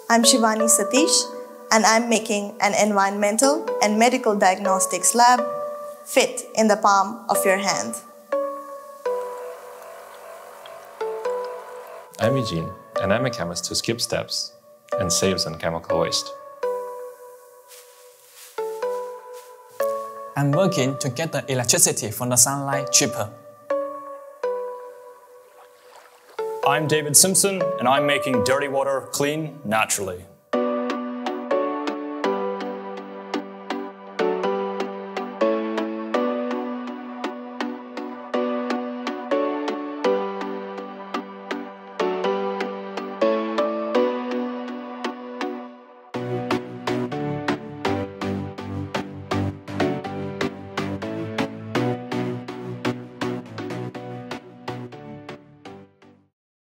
I'm Shivani Satish, and I'm making an environmental and medical diagnostics lab fit in the palm of your hand. I'm Eugene, and I'm a chemist who skips steps and saves on chemical waste. I'm working to get the electricity from the sunlight cheaper. I'm David Simpson, and I'm making dirty water clean naturally.